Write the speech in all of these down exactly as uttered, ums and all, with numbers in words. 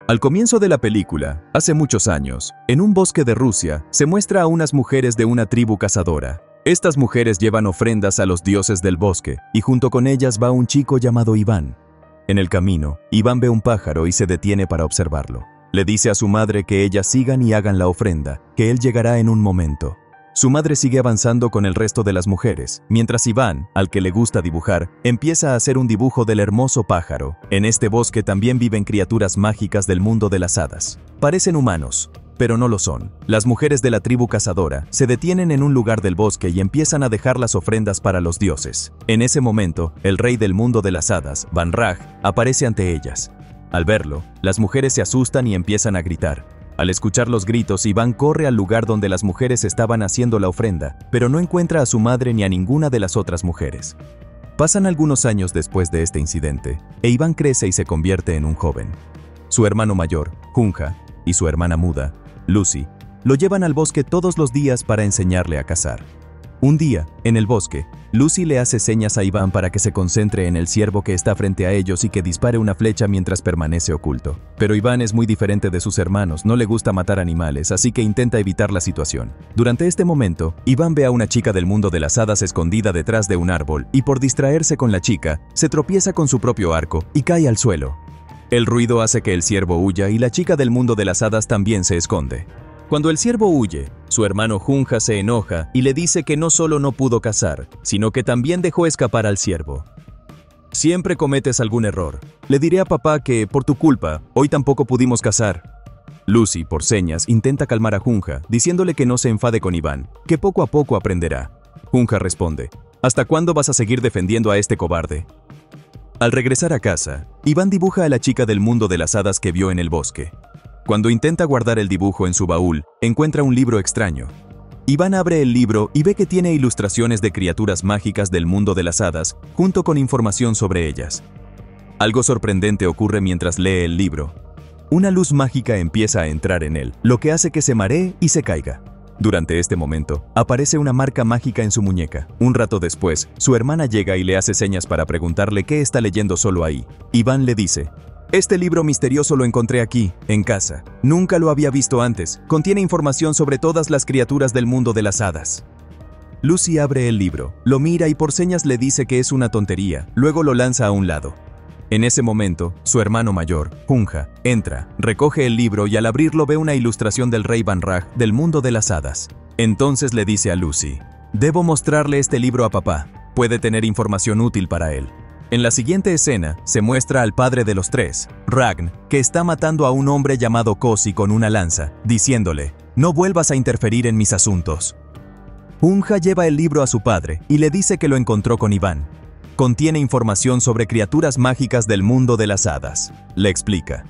Al comienzo de la película, hace muchos años, en un bosque de Rusia, se muestra a unas mujeres de una tribu cazadora. Estas mujeres llevan ofrendas a los dioses del bosque, y junto con ellas va un chico llamado Iván. En el camino, Iván ve un pájaro y se detiene para observarlo. Le dice a su madre que ellas sigan y hagan la ofrenda, que él llegará en un momento. Su madre sigue avanzando con el resto de las mujeres, mientras Iván, al que le gusta dibujar, empieza a hacer un dibujo del hermoso pájaro. En este bosque también viven criaturas mágicas del mundo de las hadas. Parecen humanos, pero no lo son. Las mujeres de la tribu cazadora se detienen en un lugar del bosque y empiezan a dejar las ofrendas para los dioses. En ese momento, el rey del mundo de las hadas, Van Raj, aparece ante ellas. Al verlo, las mujeres se asustan y empiezan a gritar. Al escuchar los gritos, Iván corre al lugar donde las mujeres estaban haciendo la ofrenda, pero no encuentra a su madre ni a ninguna de las otras mujeres. Pasan algunos años después de este incidente, e Iván crece y se convierte en un joven. Su hermano mayor, Junja, y su hermana muda, Lucy, lo llevan al bosque todos los días para enseñarle a cazar. Un día, en el bosque, Lucy le hace señas a Iván para que se concentre en el ciervo que está frente a ellos y que dispare una flecha mientras permanece oculto. Pero Iván es muy diferente de sus hermanos, no le gusta matar animales, así que intenta evitar la situación. Durante este momento, Iván ve a una chica del mundo de las hadas escondida detrás de un árbol y por distraerse con la chica, se tropieza con su propio arco y cae al suelo. El ruido hace que el ciervo huya y la chica del mundo de las hadas también se esconde. Cuando el ciervo huye, su hermano Junja se enoja y le dice que no solo no pudo cazar, sino que también dejó escapar al ciervo. Siempre cometes algún error. Le diré a papá que, por tu culpa, hoy tampoco pudimos cazar. Lucy, por señas, intenta calmar a Junja, diciéndole que no se enfade con Iván, que poco a poco aprenderá. Junja responde, ¿hasta cuándo vas a seguir defendiendo a este cobarde? Al regresar a casa, Iván dibuja a la chica del mundo de las hadas que vio en el bosque. Cuando intenta guardar el dibujo en su baúl, encuentra un libro extraño. Iván abre el libro y ve que tiene ilustraciones de criaturas mágicas del mundo de las hadas, junto con información sobre ellas. Algo sorprendente ocurre mientras lee el libro. Una luz mágica empieza a entrar en él, lo que hace que se maree y se caiga. Durante este momento, aparece una marca mágica en su muñeca. Un rato después, su hermana llega y le hace señas para preguntarle qué está leyendo solo ahí. Iván le dice, este libro misterioso lo encontré aquí, en casa. Nunca lo había visto antes. Contiene información sobre todas las criaturas del mundo de las hadas. Lucy abre el libro, lo mira y por señas le dice que es una tontería, luego lo lanza a un lado. En ese momento, su hermano mayor, Junja, entra, recoge el libro y al abrirlo ve una ilustración del rey Van Raj del mundo de las hadas. Entonces le dice a Lucy, debo mostrarle este libro a papá, puede tener información útil para él. En la siguiente escena, se muestra al padre de los tres, Ragn, que está matando a un hombre llamado Kosi con una lanza, diciéndole, no vuelvas a interferir en mis asuntos. Junja lleva el libro a su padre y le dice que lo encontró con Iván. Contiene información sobre criaturas mágicas del mundo de las hadas, le explica.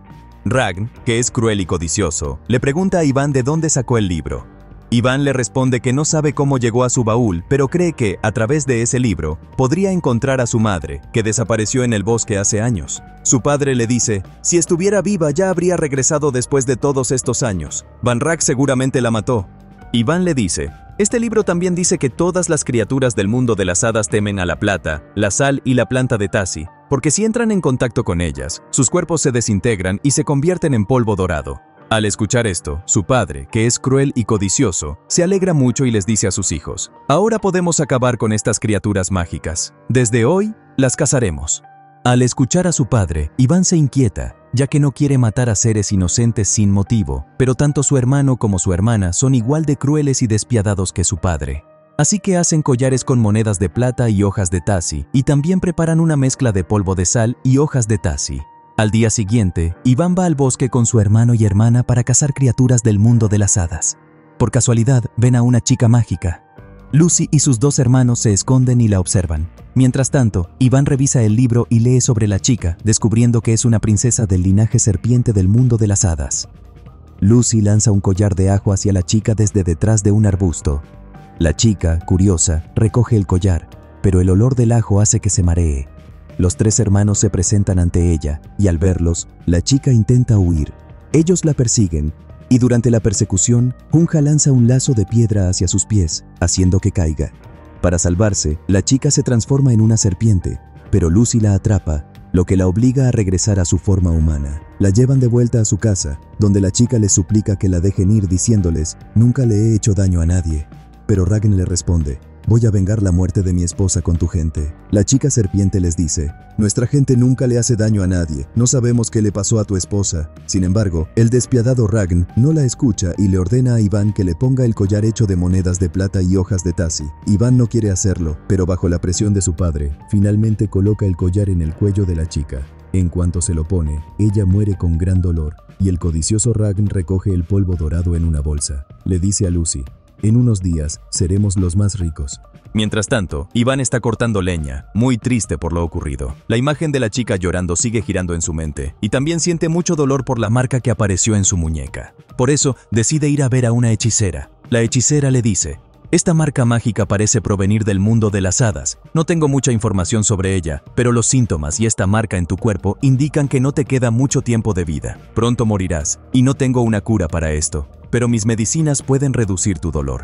Ragn, que es cruel y codicioso, le pregunta a Iván de dónde sacó el libro. Iván le responde que no sabe cómo llegó a su baúl, pero cree que, a través de ese libro, podría encontrar a su madre, que desapareció en el bosque hace años. Su padre le dice, si estuviera viva ya habría regresado después de todos estos años. Van Raj seguramente la mató. Iván le dice, este libro también dice que todas las criaturas del mundo de las hadas temen a la plata, la sal y la planta de Tasi, porque si entran en contacto con ellas, sus cuerpos se desintegran y se convierten en polvo dorado. Al escuchar esto, su padre, que es cruel y codicioso, se alegra mucho y les dice a sus hijos, ahora podemos acabar con estas criaturas mágicas. Desde hoy, las cazaremos. Al escuchar a su padre, Iván se inquieta, ya que no quiere matar a seres inocentes sin motivo, pero tanto su hermano como su hermana son igual de crueles y despiadados que su padre. Así que hacen collares con monedas de plata y hojas de Tasi, y también preparan una mezcla de polvo de sal y hojas de Tasi. Al día siguiente, Iván va al bosque con su hermano y hermana para cazar criaturas del mundo de las hadas. Por casualidad, ven a una chica mágica. Lucy y sus dos hermanos se esconden y la observan. Mientras tanto, Iván revisa el libro y lee sobre la chica, descubriendo que es una princesa del linaje serpiente del mundo de las hadas. Lucy lanza un collar de ajo hacia la chica desde detrás de un arbusto. La chica, curiosa, recoge el collar, pero el olor del ajo hace que se maree. Los tres hermanos se presentan ante ella, y al verlos, la chica intenta huir. Ellos la persiguen, y durante la persecución, Junja lanza un lazo de piedra hacia sus pies, haciendo que caiga. Para salvarse, la chica se transforma en una serpiente, pero Lucy la atrapa, lo que la obliga a regresar a su forma humana. La llevan de vuelta a su casa, donde la chica les suplica que la dejen ir diciéndoles, nunca le he hecho daño a nadie. Pero Ragn le responde, voy a vengar la muerte de mi esposa con tu gente. La chica serpiente les dice, nuestra gente nunca le hace daño a nadie, no sabemos qué le pasó a tu esposa. Sin embargo, el despiadado Ragn no la escucha y le ordena a Iván que le ponga el collar hecho de monedas de plata y hojas de tasi. Iván no quiere hacerlo, pero bajo la presión de su padre, finalmente coloca el collar en el cuello de la chica. En cuanto se lo pone, ella muere con gran dolor, y el codicioso Ragn recoge el polvo dorado en una bolsa. Le dice a Lucy, en unos días seremos los más ricos. Mientras tanto, Iván está cortando leña, muy triste por lo ocurrido. La imagen de la chica llorando sigue girando en su mente, y también siente mucho dolor por la marca que apareció en su muñeca. Por eso, decide ir a ver a una hechicera. La hechicera le dice, esta marca mágica parece provenir del mundo de las hadas. No tengo mucha información sobre ella, pero los síntomas y esta marca en tu cuerpo indican que no te queda mucho tiempo de vida. Pronto morirás, y no tengo una cura para esto, pero mis medicinas pueden reducir tu dolor.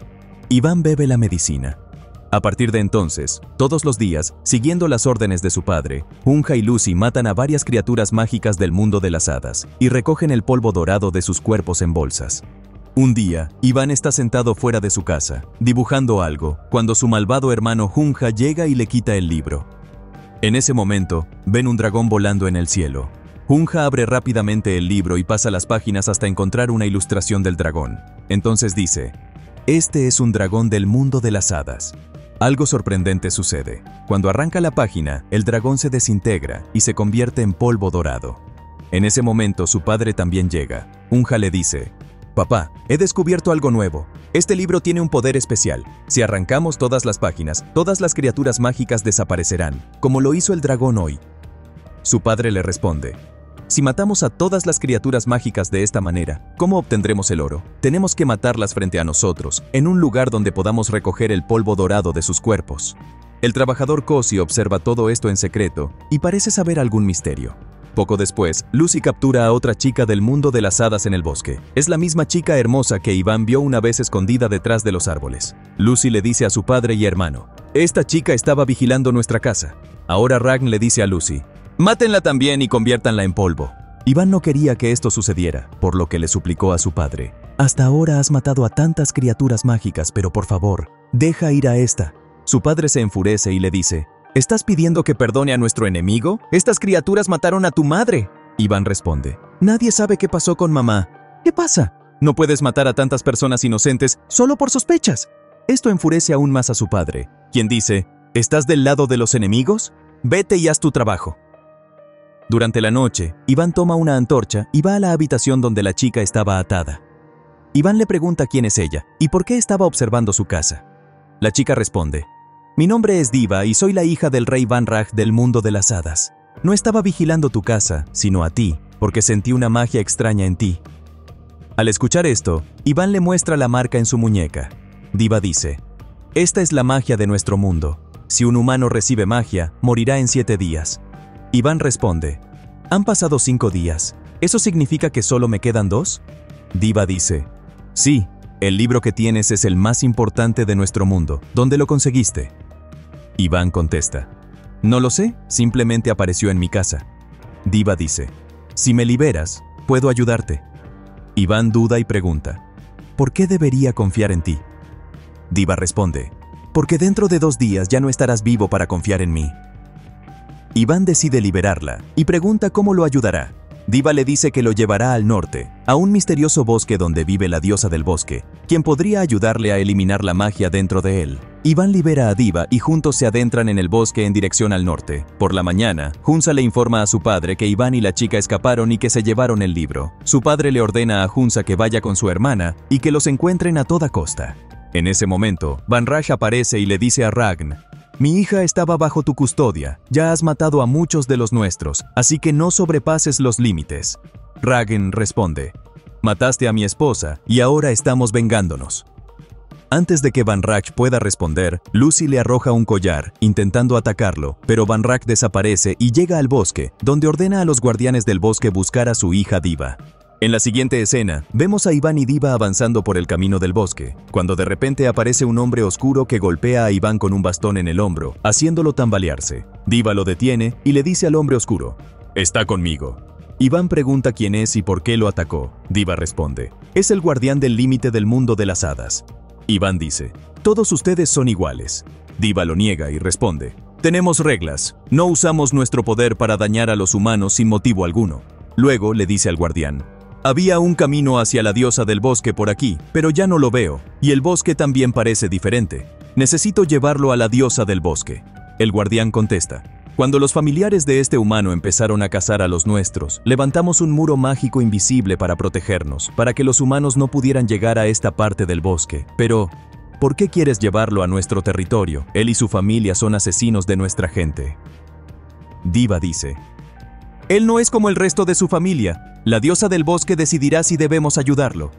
Iván bebe la medicina. A partir de entonces, todos los días, siguiendo las órdenes de su padre, Hunja y Lucy matan a varias criaturas mágicas del mundo de las hadas y recogen el polvo dorado de sus cuerpos en bolsas. Un día, Iván está sentado fuera de su casa, dibujando algo, cuando su malvado hermano Hunja llega y le quita el libro. En ese momento, ven un dragón volando en el cielo. Hunja abre rápidamente el libro y pasa las páginas hasta encontrar una ilustración del dragón. Entonces dice, este es un dragón del mundo de las hadas. Algo sorprendente sucede. Cuando arranca la página, el dragón se desintegra y se convierte en polvo dorado. En ese momento su padre también llega. Hunja le dice, papá, he descubierto algo nuevo. Este libro tiene un poder especial. Si arrancamos todas las páginas, todas las criaturas mágicas desaparecerán, como lo hizo el dragón hoy. Su padre le responde, si matamos a todas las criaturas mágicas de esta manera, ¿cómo obtendremos el oro? Tenemos que matarlas frente a nosotros, en un lugar donde podamos recoger el polvo dorado de sus cuerpos. El trabajador Cosi observa todo esto en secreto y parece saber algún misterio. Poco después, Lucy captura a otra chica del mundo de las hadas en el bosque. Es la misma chica hermosa que Iván vio una vez escondida detrás de los árboles. Lucy le dice a su padre y hermano, esta chica estaba vigilando nuestra casa. Ahora Ragn le dice a Lucy, mátenla también y conviértanla en polvo. Iván no quería que esto sucediera, por lo que le suplicó a su padre. Hasta ahora has matado a tantas criaturas mágicas, pero por favor, deja ir a esta. Su padre se enfurece y le dice, ¿estás pidiendo que perdone a nuestro enemigo? Estas criaturas mataron a tu madre. Iván responde, nadie sabe qué pasó con mamá. ¿Qué pasa? No puedes matar a tantas personas inocentes solo por sospechas. Esto enfurece aún más a su padre, quien dice, ¿estás del lado de los enemigos? Vete y haz tu trabajo. Durante la noche, Iván toma una antorcha y va a la habitación donde la chica estaba atada. Iván le pregunta quién es ella y por qué estaba observando su casa. La chica responde, mi nombre es Diva y soy la hija del rey Van Rag del mundo de las hadas. No estaba vigilando tu casa, sino a ti, porque sentí una magia extraña en ti. Al escuchar esto, Iván le muestra la marca en su muñeca. Diva dice, esta es la magia de nuestro mundo. Si un humano recibe magia, morirá en siete días. Iván responde, han pasado cinco días. ¿Eso significa que solo me quedan dos? Diva dice, sí, el libro que tienes es el más importante de nuestro mundo. ¿Dónde lo conseguiste? Iván contesta, no lo sé, simplemente apareció en mi casa. Diva dice, si me liberas, puedo ayudarte. Iván duda y pregunta, ¿por qué debería confiar en ti? Diva responde, porque dentro de dos días ya no estarás vivo para confiar en mí. Iván decide liberarla y pregunta cómo lo ayudará. Diva le dice que lo llevará al norte, a un misterioso bosque donde vive la diosa del bosque, quien podría ayudarle a eliminar la magia dentro de él. Iván libera a Diva y juntos se adentran en el bosque en dirección al norte. Por la mañana, Hunza le informa a su padre que Iván y la chica escaparon y que se llevaron el libro. Su padre le ordena a Hunza que vaya con su hermana y que los encuentren a toda costa. En ese momento, Van Rag aparece y le dice a Ragn, mi hija estaba bajo tu custodia, ya has matado a muchos de los nuestros, así que no sobrepases los límites. Ragn responde, mataste a mi esposa y ahora estamos vengándonos. Antes de que Van Rag pueda responder, Lucy le arroja un collar, intentando atacarlo, pero Van Rag desaparece y llega al bosque, donde ordena a los guardianes del bosque buscar a su hija Diva. En la siguiente escena, vemos a Iván y Diva avanzando por el camino del bosque, cuando de repente aparece un hombre oscuro que golpea a Iván con un bastón en el hombro, haciéndolo tambalearse. Diva lo detiene y le dice al hombre oscuro, «Está conmigo». Iván pregunta quién es y por qué lo atacó. Diva responde, «Es el guardián del límite del mundo de las hadas». Iván dice, «Todos ustedes son iguales». Diva lo niega y responde, «Tenemos reglas. No usamos nuestro poder para dañar a los humanos sin motivo alguno». Luego le dice al guardián, «Había un camino hacia la diosa del bosque por aquí, pero ya no lo veo, y el bosque también parece diferente. Necesito llevarlo a la diosa del bosque». El guardián contesta, «Cuando los familiares de este humano empezaron a cazar a los nuestros, levantamos un muro mágico invisible para protegernos, para que los humanos no pudieran llegar a esta parte del bosque. Pero, ¿por qué quieres llevarlo a nuestro territorio? Él y su familia son asesinos de nuestra gente». Diva dice, «Él no es como el resto de su familia. La diosa del bosque decidirá si debemos ayudarlo».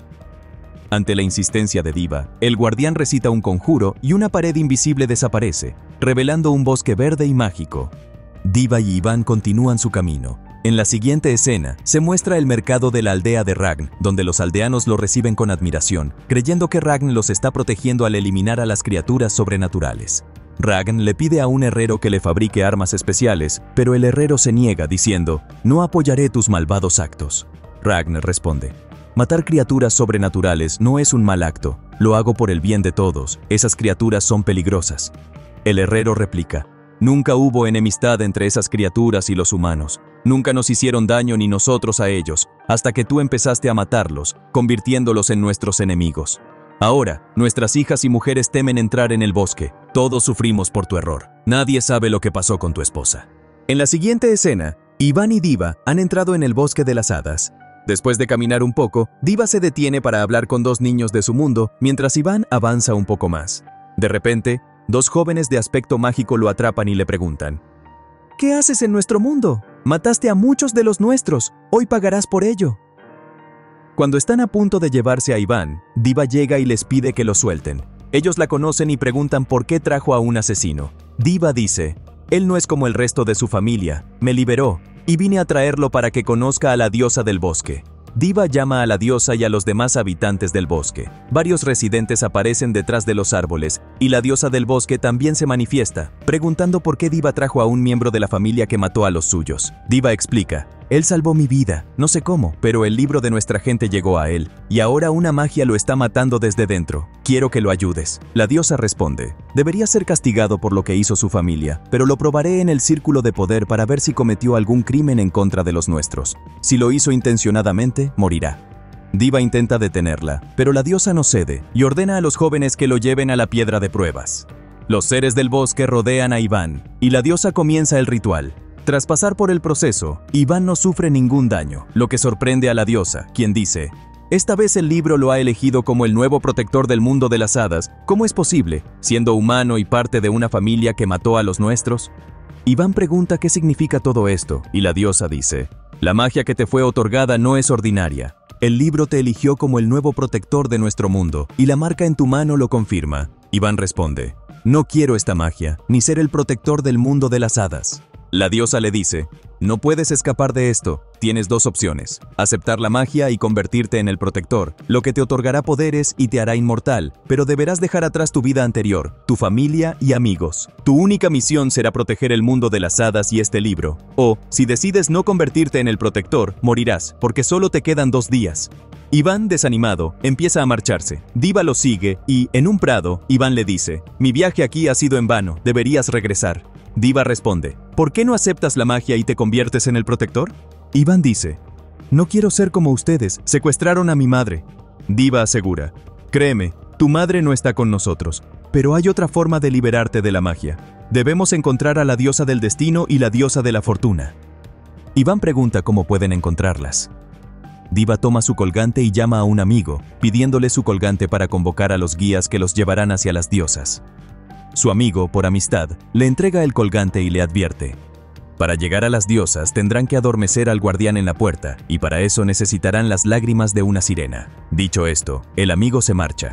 Ante la insistencia de Diva, el guardián recita un conjuro y una pared invisible desaparece, revelando un bosque verde y mágico. Diva y Iván continúan su camino. En la siguiente escena, se muestra el mercado de la aldea de Ragn, donde los aldeanos lo reciben con admiración, creyendo que Ragn los está protegiendo al eliminar a las criaturas sobrenaturales. Ragn le pide a un herrero que le fabrique armas especiales, pero el herrero se niega diciendo, «No apoyaré tus malvados actos». Ragn responde, «Matar criaturas sobrenaturales no es un mal acto, lo hago por el bien de todos, esas criaturas son peligrosas». El herrero replica, «Nunca hubo enemistad entre esas criaturas y los humanos, nunca nos hicieron daño ni nosotros a ellos, hasta que tú empezaste a matarlos, convirtiéndolos en nuestros enemigos. Ahora, nuestras hijas y mujeres temen entrar en el bosque. Todos sufrimos por tu error. Nadie sabe lo que pasó con tu esposa». En la siguiente escena, Iván y Diva han entrado en el bosque de las hadas. Después de caminar un poco, Diva se detiene para hablar con dos niños de su mundo, mientras Iván avanza un poco más. De repente, dos jóvenes de aspecto mágico lo atrapan y le preguntan, «¿Qué haces en nuestro mundo? Mataste a muchos de los nuestros. Hoy pagarás por ello». Cuando están a punto de llevarse a Iván, Diva llega y les pide que lo suelten. Ellos la conocen y preguntan por qué trajo a un asesino. Diva dice, «Él no es como el resto de su familia, me liberó, y vine a traerlo para que conozca a la diosa del bosque». Diva llama a la diosa y a los demás habitantes del bosque. Varios residentes aparecen detrás de los árboles, y la diosa del bosque también se manifiesta, preguntando por qué Diva trajo a un miembro de la familia que mató a los suyos. Diva explica, «Él salvó mi vida, no sé cómo, pero el libro de nuestra gente llegó a él, y ahora una magia lo está matando desde dentro. Quiero que lo ayudes». La diosa responde, «Debería ser castigado por lo que hizo su familia, pero lo probaré en el círculo de poder para ver si cometió algún crimen en contra de los nuestros. Si lo hizo intencionadamente, morirá». Diva intenta detenerla, pero la diosa no cede y ordena a los jóvenes que lo lleven a la piedra de pruebas. Los seres del bosque rodean a Iván, y la diosa comienza el ritual. Tras pasar por el proceso, Iván no sufre ningún daño, lo que sorprende a la diosa, quien dice, «Esta vez el libro lo ha elegido como el nuevo protector del mundo de las hadas. ¿Cómo es posible, siendo humano y parte de una familia que mató a los nuestros?». Iván pregunta qué significa todo esto, y la diosa dice, «La magia que te fue otorgada no es ordinaria. El libro te eligió como el nuevo protector de nuestro mundo, y la marca en tu mano lo confirma». Iván responde, «No quiero esta magia, ni ser el protector del mundo de las hadas». La diosa le dice, «No puedes escapar de esto. Tienes dos opciones, aceptar la magia y convertirte en el protector, lo que te otorgará poderes y te hará inmortal, pero deberás dejar atrás tu vida anterior, tu familia y amigos. Tu única misión será proteger el mundo de las hadas y este libro. O, si decides no convertirte en el protector, morirás, porque solo te quedan dos días». Iván, desanimado, empieza a marcharse. Diva lo sigue y, en un prado, Iván le dice, «Mi viaje aquí ha sido en vano, deberías regresar». Diva responde, «¿Por qué no aceptas la magia y te conviertes en el protector?». Iván dice, «No quiero ser como ustedes, secuestraron a mi madre». Diva asegura, «Créeme, tu madre no está con nosotros, pero hay otra forma de liberarte de la magia. Debemos encontrar a la diosa del destino y la diosa de la fortuna». Iván pregunta cómo pueden encontrarlas. Diva toma su colgante y llama a un amigo, pidiéndole su colgante para convocar a los guías que los llevarán hacia las diosas. Su amigo, por amistad, le entrega el colgante y le advierte, «Para llegar a las diosas tendrán que adormecer al guardián en la puerta, y para eso necesitarán las lágrimas de una sirena». Dicho esto, el amigo se marcha.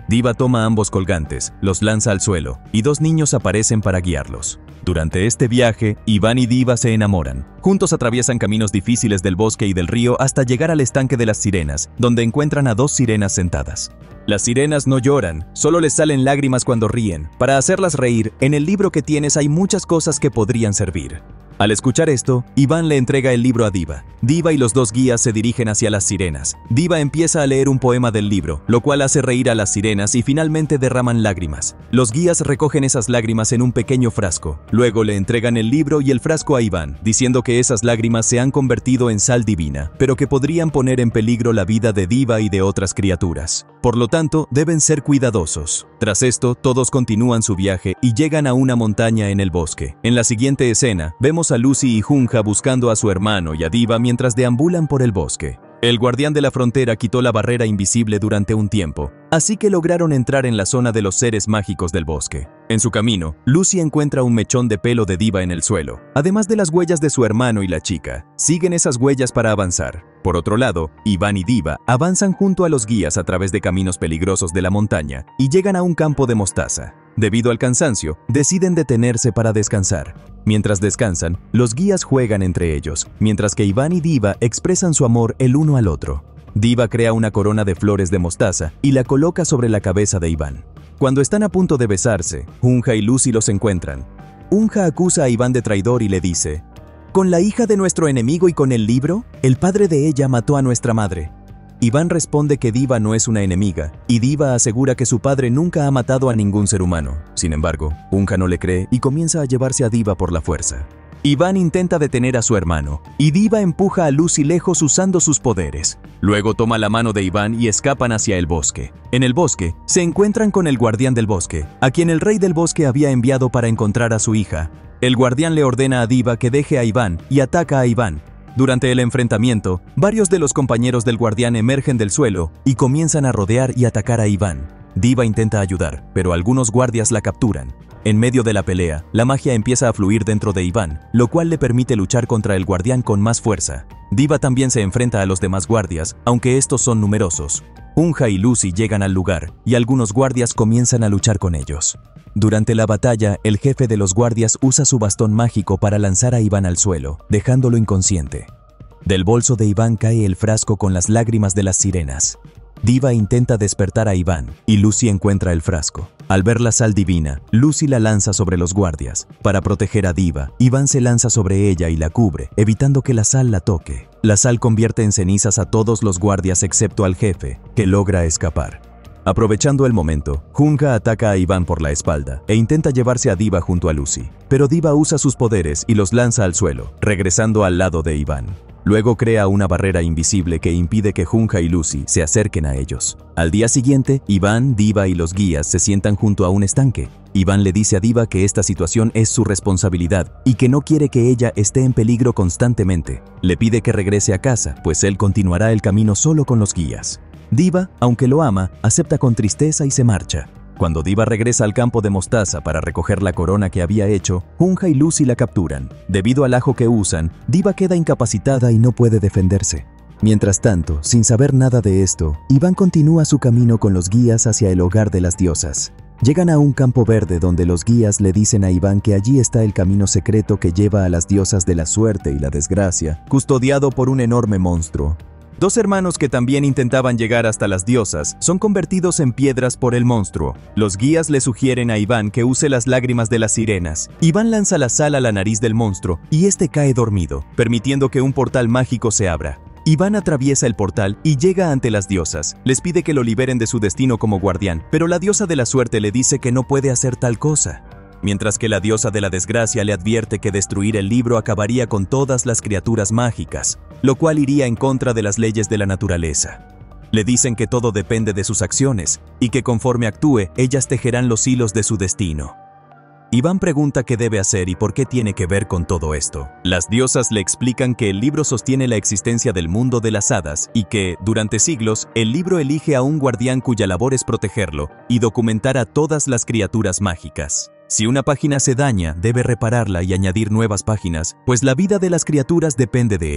Diva toma ambos colgantes, los lanza al suelo, y dos niños aparecen para guiarlos. Durante este viaje, Iván y Diva se enamoran. Juntos atraviesan caminos difíciles del bosque y del río hasta llegar al estanque de las sirenas, donde encuentran a dos sirenas sentadas. Las sirenas no lloran, solo les salen lágrimas cuando ríen. Para hacerlas reír, en el libro que tienes hay muchas cosas que podrían servir. Al escuchar esto, Iván le entrega el libro a Diva. Diva y los dos guías se dirigen hacia las sirenas. Diva empieza a leer un poema del libro, lo cual hace reír a las sirenas y finalmente derraman lágrimas. Los guías recogen esas lágrimas en un pequeño frasco. Luego le entregan el libro y el frasco a Iván, diciendo que esas lágrimas se han convertido en sal divina, pero que podrían poner en peligro la vida de Diva y de otras criaturas. Por lo tanto, deben ser cuidadosos. Tras esto, todos continúan su viaje y llegan a una montaña en el bosque. En la siguiente escena, vemos a Lucy y Junja buscando a su hermano y a Diva mientras deambulan por el bosque. El guardián de la frontera quitó la barrera invisible durante un tiempo, así que lograron entrar en la zona de los seres mágicos del bosque. En su camino, Lucy encuentra un mechón de pelo de Diva en el suelo, además de las huellas de su hermano y la chica. Siguen esas huellas para avanzar. Por otro lado, Iván y Diva avanzan junto a los guías a través de caminos peligrosos de la montaña y llegan a un campo de mostaza. Debido al cansancio, deciden detenerse para descansar. Mientras descansan, los guías juegan entre ellos, mientras que Iván y Diva expresan su amor el uno al otro. Diva crea una corona de flores de mostaza y la coloca sobre la cabeza de Iván. Cuando están a punto de besarse, Junja y Lucy los encuentran. Junja acusa a Iván de traidor y le dice: ¿con la hija de nuestro enemigo y con el libro? El padre de ella mató a nuestra madre. Iván responde que Diva no es una enemiga, y Diva asegura que su padre nunca ha matado a ningún ser humano. Sin embargo, Junja no le cree y comienza a llevarse a Diva por la fuerza. Iván intenta detener a su hermano, y Diva empuja a Lucy lejos usando sus poderes. Luego toma la mano de Iván y escapan hacia el bosque. En el bosque, se encuentran con el guardián del bosque, a quien el rey del bosque había enviado para encontrar a su hija. El guardián le ordena a Diva que deje a Iván y ataca a Iván. Durante el enfrentamiento, varios de los compañeros del guardián emergen del suelo y comienzan a rodear y atacar a Iván. Diva intenta ayudar, pero algunos guardias la capturan. En medio de la pelea, la magia empieza a fluir dentro de Iván, lo cual le permite luchar contra el guardián con más fuerza. Diva también se enfrenta a los demás guardias, aunque estos son numerosos. Junja y Lucy llegan al lugar, y algunos guardias comienzan a luchar con ellos. Durante la batalla, el jefe de los guardias usa su bastón mágico para lanzar a Iván al suelo, dejándolo inconsciente. Del bolso de Iván cae el frasco con las lágrimas de las sirenas. Diva intenta despertar a Iván, y Lucy encuentra el frasco. Al ver la sal divina, Lucy la lanza sobre los guardias. Para proteger a Diva, Iván se lanza sobre ella y la cubre, evitando que la sal la toque. La sal convierte en cenizas a todos los guardias excepto al jefe, que logra escapar. Aprovechando el momento, Junja ataca a Iván por la espalda e intenta llevarse a Diva junto a Lucy. Pero Diva usa sus poderes y los lanza al suelo, regresando al lado de Iván. Luego crea una barrera invisible que impide que Junja y Lucy se acerquen a ellos. Al día siguiente, Iván, Diva y los guías se sientan junto a un estanque. Iván le dice a Diva que esta situación es su responsabilidad y que no quiere que ella esté en peligro constantemente. Le pide que regrese a casa, pues él continuará el camino solo con los guías. Diva, aunque lo ama, acepta con tristeza y se marcha. Cuando Diva regresa al campo de mostaza para recoger la corona que había hecho, Junja y Lucy la capturan. Debido al ajo que usan, Diva queda incapacitada y no puede defenderse. Mientras tanto, sin saber nada de esto, Iván continúa su camino con los guías hacia el hogar de las diosas. Llegan a un campo verde donde los guías le dicen a Iván que allí está el camino secreto que lleva a las diosas de la suerte y la desgracia, custodiado por un enorme monstruo. Dos hermanos que también intentaban llegar hasta las diosas son convertidos en piedras por el monstruo. Los guías le sugieren a Iván que use las lágrimas de las sirenas. Iván lanza la sal a la nariz del monstruo y este cae dormido, permitiendo que un portal mágico se abra. Iván atraviesa el portal y llega ante las diosas. Les pide que lo liberen de su destino como guardián, pero la diosa de la suerte le dice que no puede hacer tal cosa. Mientras que la diosa de la desgracia le advierte que destruir el libro acabaría con todas las criaturas mágicas, lo cual iría en contra de las leyes de la naturaleza. Le dicen que todo depende de sus acciones, y que conforme actúe, ellas tejerán los hilos de su destino. Iván pregunta qué debe hacer y por qué tiene que ver con todo esto. Las diosas le explican que el libro sostiene la existencia del mundo de las hadas y que, durante siglos, el libro elige a un guardián cuya labor es protegerlo y documentar a todas las criaturas mágicas. Si una página se daña, debe repararla y añadir nuevas páginas, pues la vida de las criaturas depende de ello.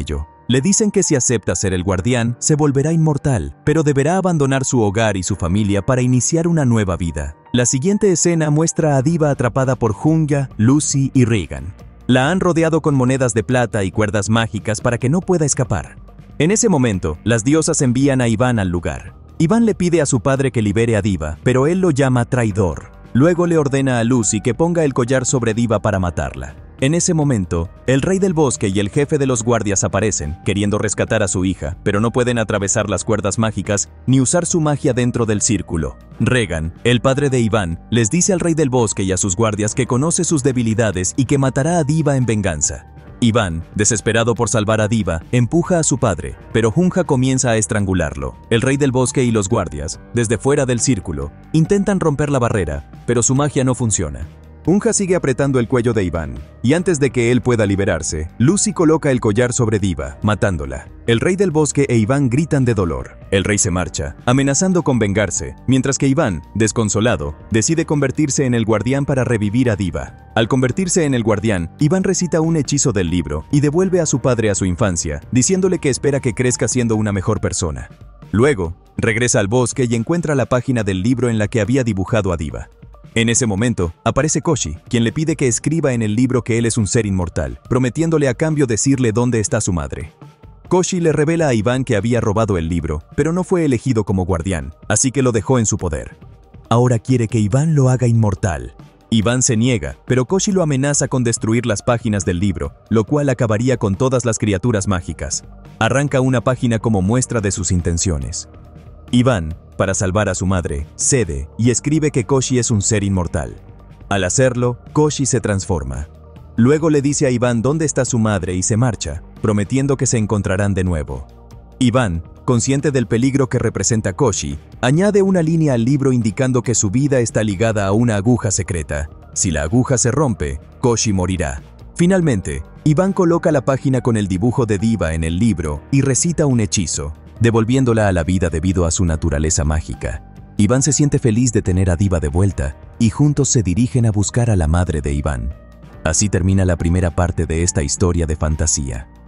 Le dicen que si acepta ser el guardián, se volverá inmortal, pero deberá abandonar su hogar y su familia para iniciar una nueva vida. La siguiente escena muestra a Diva atrapada por Hunga, Lucy y Regan. La han rodeado con monedas de plata y cuerdas mágicas para que no pueda escapar. En ese momento, las diosas envían a Iván al lugar. Iván le pide a su padre que libere a Diva, pero él lo llama traidor. Luego le ordena a Lucy que ponga el collar sobre Diva para matarla. En ese momento, el rey del bosque y el jefe de los guardias aparecen, queriendo rescatar a su hija, pero no pueden atravesar las cuerdas mágicas ni usar su magia dentro del círculo. Regan, el padre de Iván, les dice al rey del bosque y a sus guardias que conoce sus debilidades y que matará a Diva en venganza. Iván, desesperado por salvar a Diva, empuja a su padre, pero Hunga comienza a estrangularlo. El rey del bosque y los guardias, desde fuera del círculo, intentan romper la barrera, pero su magia no funciona. Hunga sigue apretando el cuello de Iván, y antes de que él pueda liberarse, Lucy coloca el collar sobre Diva, matándola. El rey del bosque e Iván gritan de dolor. El rey se marcha, amenazando con vengarse, mientras que Iván, desconsolado, decide convertirse en el guardián para revivir a Diva. Al convertirse en el guardián, Iván recita un hechizo del libro y devuelve a su padre a su infancia, diciéndole que espera que crezca siendo una mejor persona. Luego, regresa al bosque y encuentra la página del libro en la que había dibujado a Diva. En ese momento, aparece Koshi, quien le pide que escriba en el libro que él es un ser inmortal, prometiéndole a cambio decirle dónde está su madre. Koshi le revela a Iván que había robado el libro, pero no fue elegido como guardián, así que lo dejó en su poder. Ahora quiere que Iván lo haga inmortal. Iván se niega, pero Koshi lo amenaza con destruir las páginas del libro, lo cual acabaría con todas las criaturas mágicas. Arranca una página como muestra de sus intenciones. Iván, para salvar a su madre, cede y escribe que Koshi es un ser inmortal. Al hacerlo, Koshi se transforma. Luego le dice a Iván dónde está su madre y se marcha, prometiendo que se encontrarán de nuevo. Iván, consciente del peligro que representa Koshi, añade una línea al libro indicando que su vida está ligada a una aguja secreta. Si la aguja se rompe, Koshi morirá. Finalmente, Iván coloca la página con el dibujo de Diva en el libro y recita un hechizo, devolviéndola a la vida debido a su naturaleza mágica. Iván se siente feliz de tener a Diva de vuelta y juntos se dirigen a buscar a la madre de Iván. Así termina la primera parte de esta historia de fantasía.